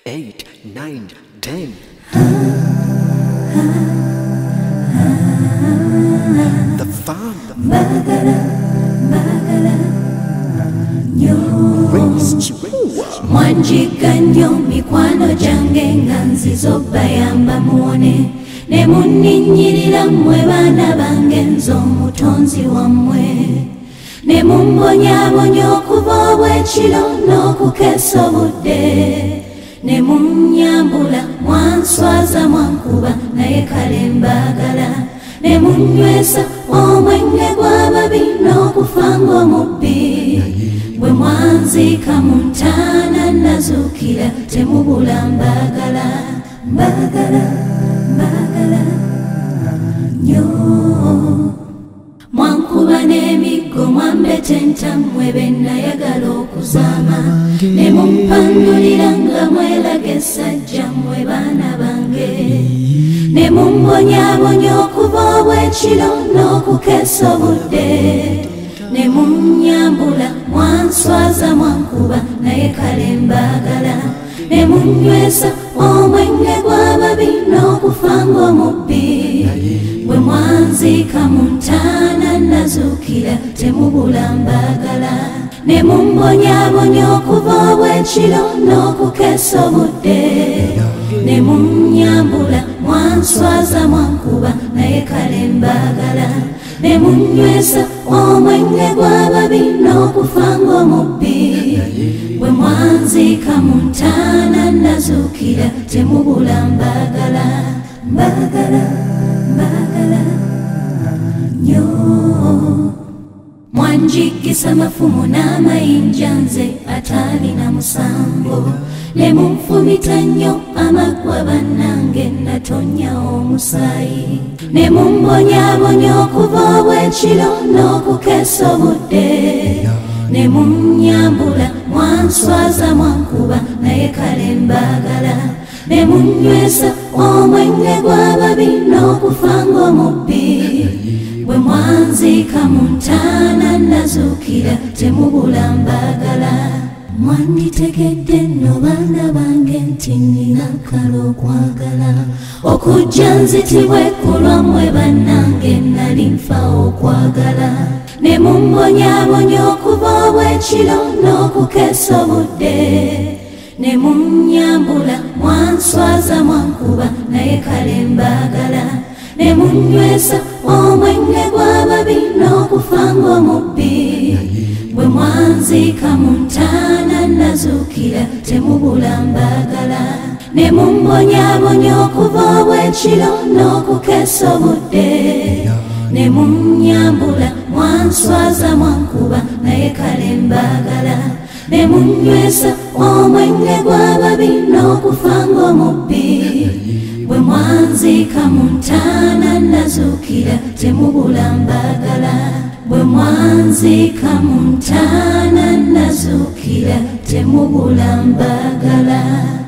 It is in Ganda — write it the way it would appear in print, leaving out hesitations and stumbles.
8, 9, 10. The farm. Mwanjiganyo mikwano jange nga nzizo bayamba muone ne munninyirira mmwe baana bange nze omutonzi wammwe ne mumbonyabonya okuva obw'ekiro n'okukeesa obudde ne munnyambula mwanswaza mwankuba naye kale mbaagala ne munnywesa omwenge gw'ababi n'okufa ng'omubbi bwe mwanziika mu ntaana nazuukira temubula mbaagala mbaagala mbaagala nnyo mwankuba n'emiggo mwambetenta mmwe be nayagala okuzaama ne mumpandulira nga mwelaga essajja mmwe baana bange ne mumbonyabonya okuva obw'ekiro n'okukeesa obudde ne munnyambula mwanswaza mwankuba naye kale mbaagala ne munnywesa omwenge gw'ababi n'okufa ng'omubbi bwe mwanziika mu ntaana nazuukira temubula mbaagala ne mumbonyabonya okuva obw'ekiro n'okukeesa obudde ne munnyambula mwanswaza mwankuba naye kale mbaagala ne munnywesa omwenge gw'ababi n'okufa ng'omubbi bwe mwanziika mu ntaana nazuukira temubula mbaagala mbaagala mbaagala nnyo mwanjigisa mafumu n'amayinja nze ataalina musango ne munfumita nnyo amaggwa bannange natonya omusaayi ne mumbonyabonya okuva obw'ekiro n'okukeesa obudde ne munnyambula mwanswaza mwankuba naye kale mbaagala ne munnywesa omwenge gw'ababi n'okufa ng'omubbi bwe mwanziika mu ntaana nazuukira temubula mbaagala mwanditegedde nno baana bange nti nnina kala okwagala okujja nzitibwe ku lwammwe bannange nali nfa okwagala ne mumbonyabonya okuva obw'ekiro n'okukeesa obudde ne munnyambula mwanswaza mwankuba naye kale mbaagala ne munnywesa omwenge gw'ababi n'okufa ng'omubbi bwe mwanziika mu ntaana nazuukira temubula mbaagala ne mumbonyabonya okuva obw'ekiro n'okukeesa obudde ne munnyambula mwanswaza mwankuba naye kale mbaagala ne munnywesa omwenge gw'ababi n'okufa ng'omubbi bwe mwanziika mu ntaana nazuukira temubula mbaagala bwe mwanziika mu ntaana nazuukira temubula mbaagala